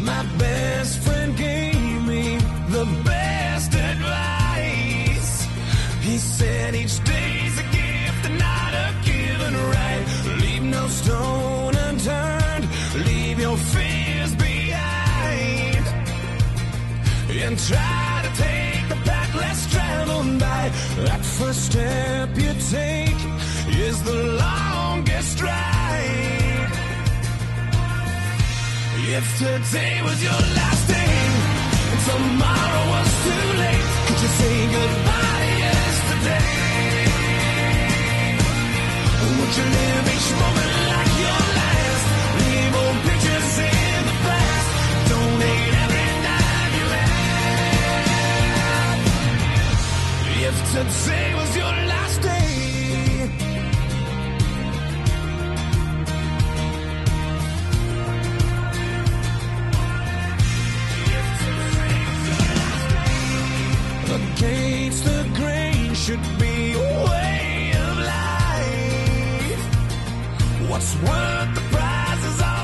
My best friend gave me the best advice. He said each day's a gift and not a given right. Leave no stone unturned, leave your fears behind, and try to take the path less traveled by. That first step you take is the longest ride. If today was your last day and tomorrow was too late, could you say goodbye to yesterday? Would you live each moment like your last? Leave old pictures in the past. Donate every dime you have. If today was your last day, against the grain should be a way of life. What's worth the prize is all